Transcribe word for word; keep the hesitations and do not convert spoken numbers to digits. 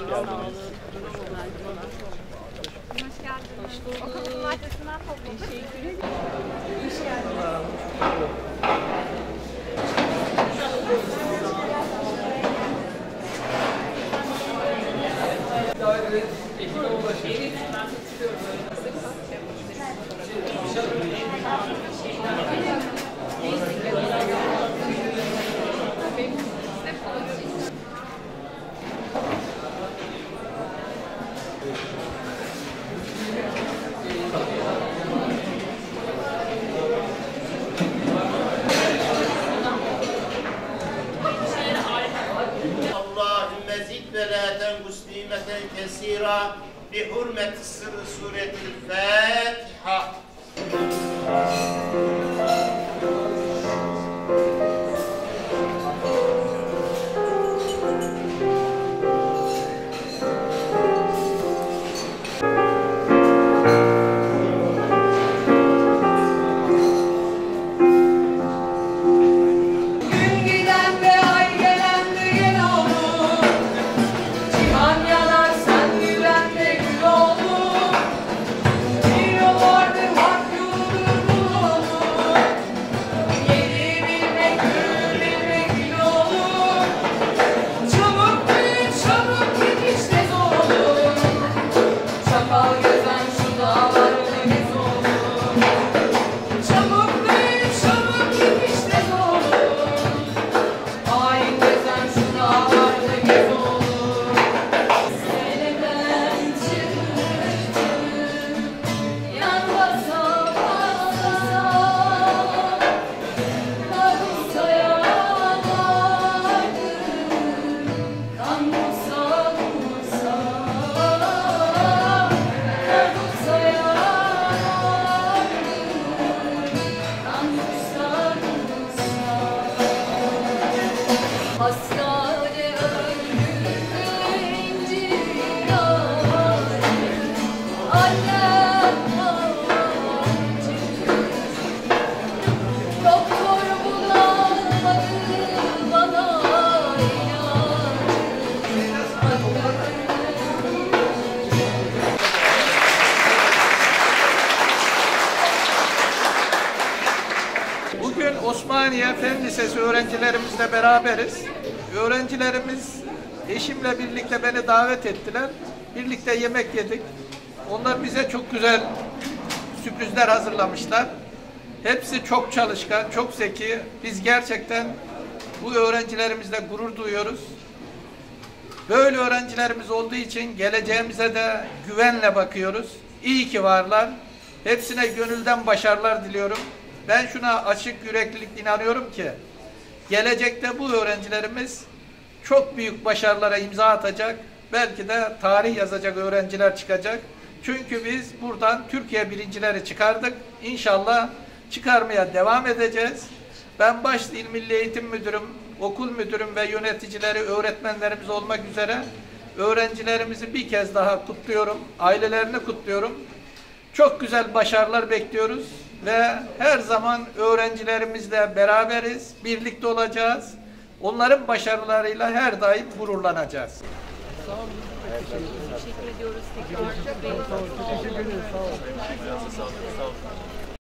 geldiniz. Hoş geldiniz. Okulun bahçesinden topladık. Teşekkür ederim. Hoş Allahümme zid ve la tengus nimeten kesira bi hurmeti sırrı suretil Fatiha. Hastane öldü incir yarim, annem acı. Doktor bulamadı bana ilacı. Bugün Osmaniye Fen Lisesi öğrencilerimizle beraberiz. Öğrencilerimiz eşimle birlikte beni davet ettiler. Birlikte yemek yedik. Onlar bize çok güzel sürprizler hazırlamışlar. Hepsi çok çalışkan, çok zeki. Biz gerçekten bu öğrencilerimizle gurur duyuyoruz. Böyle öğrencilerimiz olduğu için geleceğimize de güvenle bakıyoruz. İyi ki varlar. Hepsine gönülden başarılar diliyorum. Ben şuna açık yüreklilikle inanıyorum ki gelecekte bu öğrencilerimiz çok büyük başarılara imza atacak. Belki de tarih yazacak öğrenciler çıkacak. Çünkü biz buradan Türkiye birincileri çıkardık. İnşallah çıkarmaya devam edeceğiz. Ben başta İl Milli Eğitim Müdürüm, okul müdürüm ve yöneticileri, öğretmenlerimiz olmak üzere öğrencilerimizi bir kez daha kutluyorum. Ailelerini kutluyorum. Çok güzel başarılar bekliyoruz ve her zaman öğrencilerimizle beraberiz, birlikte olacağız. Onların başarılarıyla her daim gururlanacağız. Sağ olun. Teşekkür ediyoruz tekrar. Teşekkür ederiz. Sağ olun. Sağ olun.